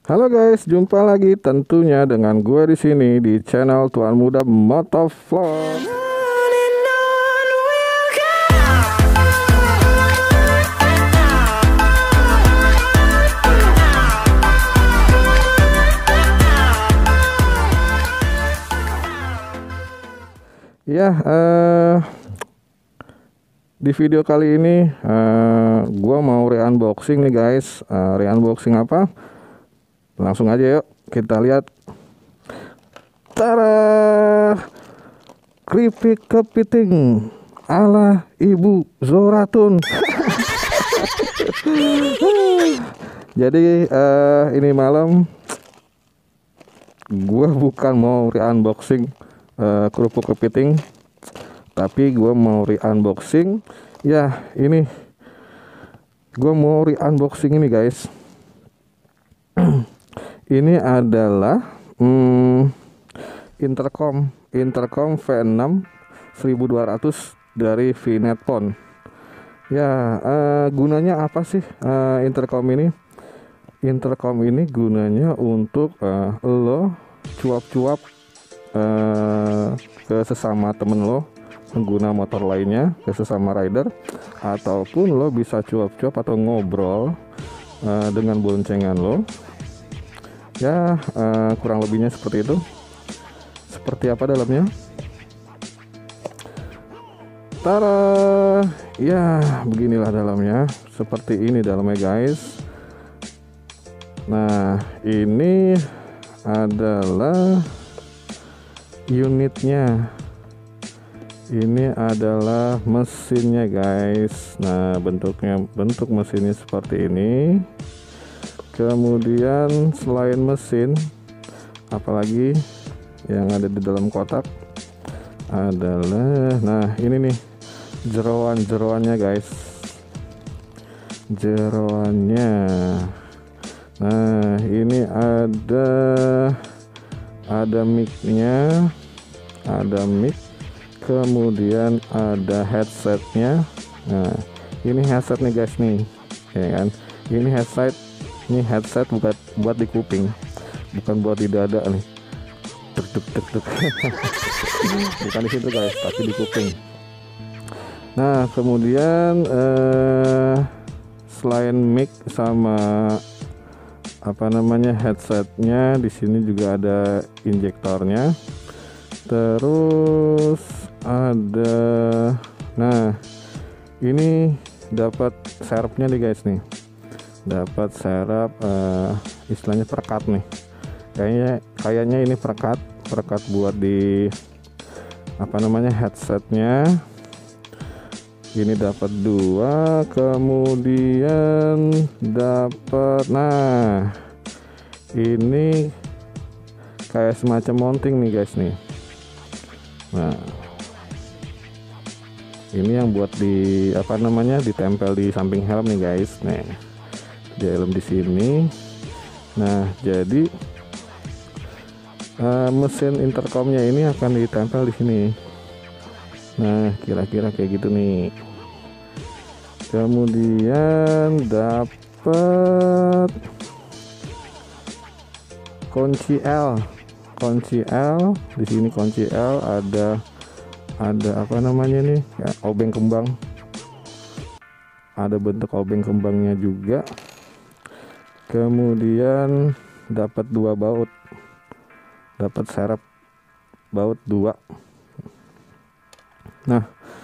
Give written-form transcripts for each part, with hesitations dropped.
Halo guys, jumpa lagi tentunya dengan gue di sini di channel Tuan Muda Motovlog. Ya, di video kali ini gue mau re-unboxing nih guys. Re-unboxing apa? Langsung aja yuk kita lihat. Tara, keripik kepiting ala Ibu Zoratun. Jadi ini malam gue bukan mau re-unboxing kerupuk kepiting, tapi gue mau re-unboxing. Ya ini gue mau re-unboxing ini guys. Ini adalah intercom V6 1200 dari Vinetpon. Ya, gunanya apa sih intercom ini? Intercom ini gunanya untuk lo cuap-cuap ke sesama temen lo pengguna motor lainnya, ke sesama rider, ataupun lo bisa cuap-cuap atau ngobrol dengan boncengan lo. Ya, kurang lebihnya seperti itu. Seperti apa dalamnya? Tara, ya beginilah dalamnya. Seperti ini dalamnya guys. Nah, ini adalah unitnya. Ini adalah mesinnya guys. Nah, bentuk mesinnya seperti ini. Kemudian selain mesin, apalagi yang ada di dalam kotak adalah, nah ini nih jeroan-jeroannya guys, jeroannya. Nah ini ada mic-nya, ada mic, kemudian ada headsetnya. Nah ini headset nih guys nih, ya kan? Ini headset buat di kuping, bukan buat di dada nih. Tuk. Bukan di situ guys, tapi di kuping. Nah kemudian selain mic sama headsetnya, di sini juga ada injektornya. Terus ada, nah ini dapat serepnya nih guys nih. Dapat serep istilahnya perekat nih. Kayaknya ini perekat buat di headsetnya. Ini dapat 2, kemudian dapat, nah ini kayak semacam mounting nih guys nih. Nah ini yang buat di ditempel di samping helm nih guys. Nih di helm di sini. Nah jadi mesin intercomnya ini akan ditempel di sini. Nah kira-kira kayak gitu nih. Kemudian dapat kunci L di sini. Kunci L ada nih ya, obeng kembang. Ada bentuk obeng kembangnya juga. Kemudian dapat 2 baut, dapat serep baut 2. Nah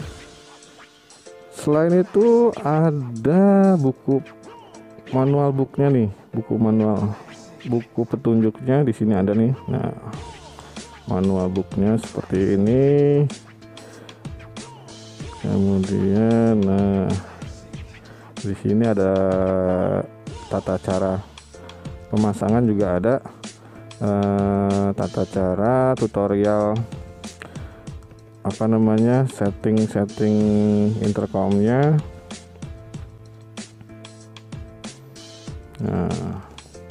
selain itu ada buku manual booknya nih, buku petunjuknya di sini ada nih. Nah manual booknya seperti ini. Kemudian nah di sini ada tata cara pemasangan, juga ada tata cara tutorial setting intercomnya. Nah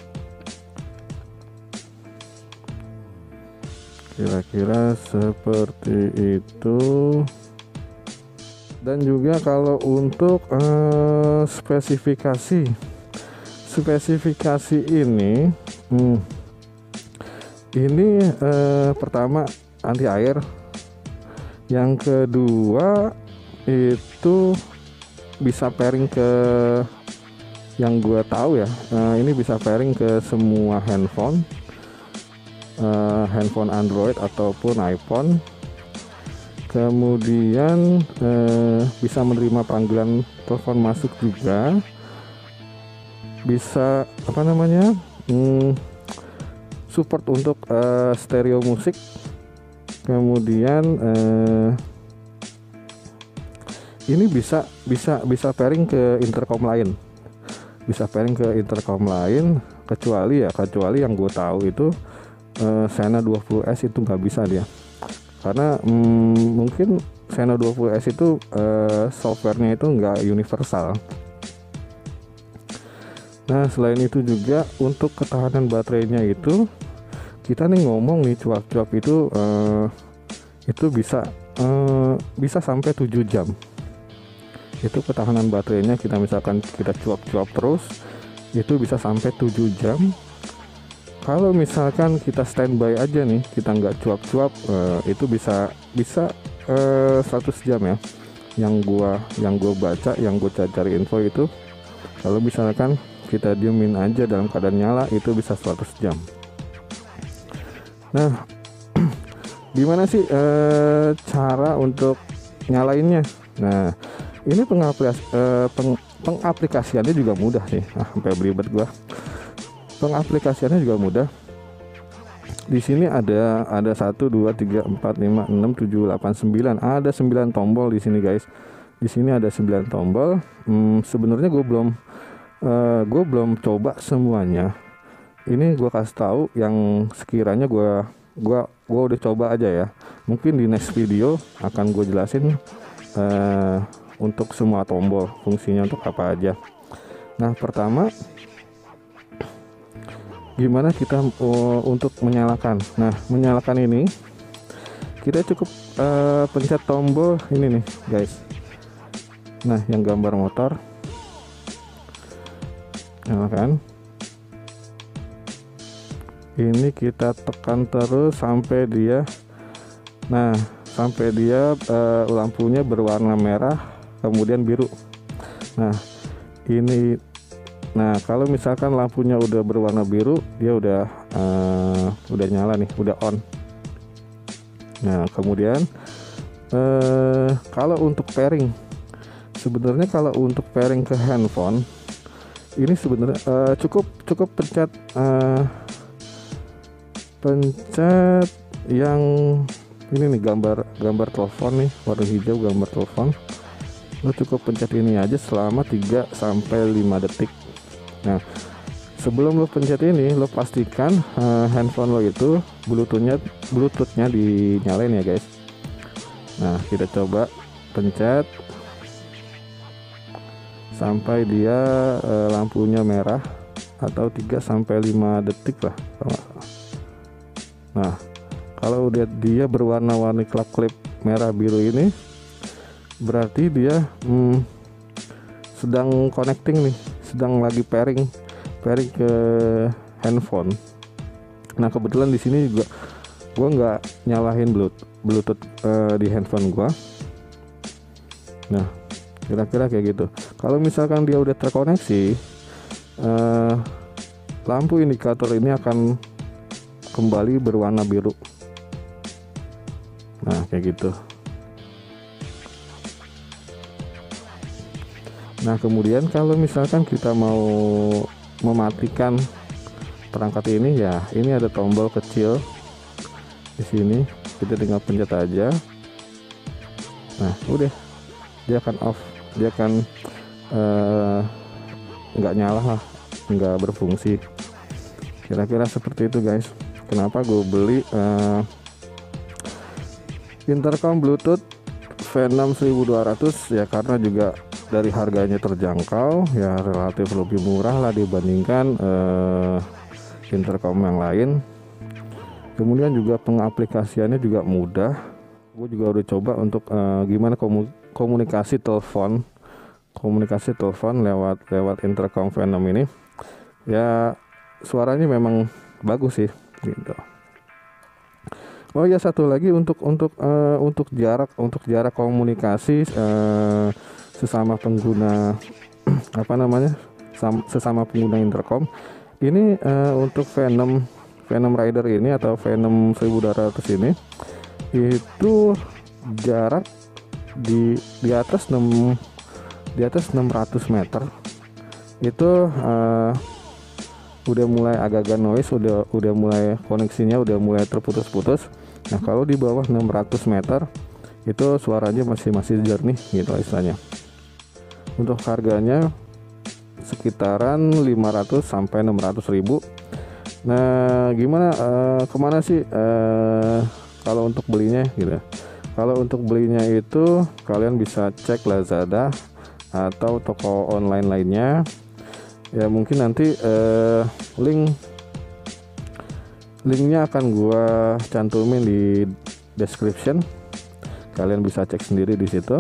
kira-kira seperti itu. Dan juga kalau untuk spesifikasi spesifikasi ini pertama anti air, yang kedua itu bisa pairing ke, yang gue tahu ya, ini bisa pairing ke semua handphone Android ataupun iPhone. Kemudian bisa menerima panggilan telepon masuk juga, bisa support untuk stereo musik. Kemudian ini bisa pairing ke intercom lain, kecuali yang gue tahu itu Sena 20S itu nggak bisa dia, karena mungkin Sena 20S itu softwarenya itu nggak universal. Nah, selain itu juga untuk ketahanan baterainya itu, kita nih ngomong nih cuap-cuap itu bisa sampai 7 jam. Itu ketahanan baterainya, misalkan kita cuap-cuap terus itu bisa sampai 7 jam. Kalau misalkan kita standby aja nih, kita nggak cuap-cuap, itu bisa 100 jam ya. Yang gua baca, yang gua cari info itu, kalau misalkan kita diemin aja dalam keadaan nyala itu bisa 100 jam. Nah, gimana sih cara untuk nyalainnya? Nah, ini pengaplikasiannya juga mudah sih. Sampai belibet gua. Pengaplikasiannya juga mudah. Di sini ada 1 2 3 4 5 6 7 8 9. Ada 9 tombol di sini, guys. Di sini ada 9 tombol. Sebenarnya gue belum coba semuanya. Ini gue kasih tahu yang sekiranya gue udah coba aja ya. Mungkin di next video akan gue jelasin untuk semua tombol fungsinya untuk apa aja. Nah, pertama gimana kita untuk menyalakan. Nah, menyalakan ini kita cukup pencet tombol ini nih, guys. Nah, yang gambar motor, nyalakan. Ini kita tekan terus sampai dia, lampunya berwarna merah kemudian biru. Nah, kalau misalkan lampunya udah berwarna biru, dia udah nyala nih, udah on. Nah, kemudian kalau untuk pairing, sebenarnya kalau untuk pairing ke handphone ini sebenarnya cukup pencet yang ini nih, gambar telepon nih, warna hijau gambar telepon. Lo cukup pencet ini aja selama 3 sampai 5 detik. Nah, sebelum lo pencet ini, lo pastikan handphone lo itu bluetoothnya dinyalain ya, guys. Nah, kita coba pencet sampai dia lampunya merah, atau 3 sampai 5 detik lah. Nah, kalau udah dia berwarna-warni klip merah biru ini, berarti dia sedang connecting nih, sedang lagi pairing ke handphone. Nah, kebetulan di sini juga gua nggak nyalahin bluetooth di handphone gua. Nah, kira-kira kayak gitu. Kalau misalkan dia udah terkoneksi, lampu indikator ini akan kembali berwarna biru. Nah, kayak gitu. Nah, kemudian kalau misalkan kita mau mematikan perangkat ini, ya ini ada tombol kecil di sini, kita tinggal pencet aja. Nah, udah, dia akan off, dia akan nggak nyala lah, nggak berfungsi. Kira-kira seperti itu, guys. Kenapa gue beli intercom Bluetooth V6 1200 ya, karena juga dari harganya terjangkau ya, relatif lebih murah lah dibandingkan intercom yang lain. Kemudian juga pengaplikasiannya juga mudah. Gue juga udah coba untuk gimana komunikasi telepon lewat intercom V6 ini. Ya suaranya memang bagus sih gitu. Oh ya, satu lagi untuk jarak komunikasi sesama pengguna apa namanya, sesama pengguna intercom ini, untuk Venom Venom Rider ini atau Venom 1200 ini itu jarak di atas 600 meter itu udah mulai agak-agak noise, udah mulai koneksinya udah mulai terputus-putus. Nah, kalau di bawah 600 meter itu suaranya masih jernih gitu istilahnya. Untuk harganya sekitaran 500 sampai 600 ribu. Nah, gimana, kemana sih kalau untuk belinya gitu? Kalau untuk belinya itu kalian bisa cek Lazada atau toko online lainnya. Ya mungkin nanti linknya akan gua cantumin di description. Kalian bisa cek sendiri di situ.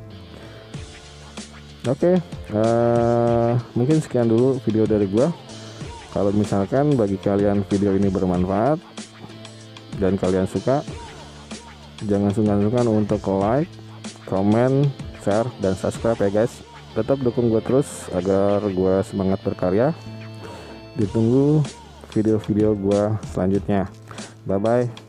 Oke, mungkin sekian dulu video dari gua. Kalau misalkan bagi kalian video ini bermanfaat dan kalian suka, jangan sungkan-sungkan untuk like, comment, share, dan subscribe ya guys. Tetap dukung gue terus agar gue semangat berkarya. Ditunggu video-video gue selanjutnya. Bye bye.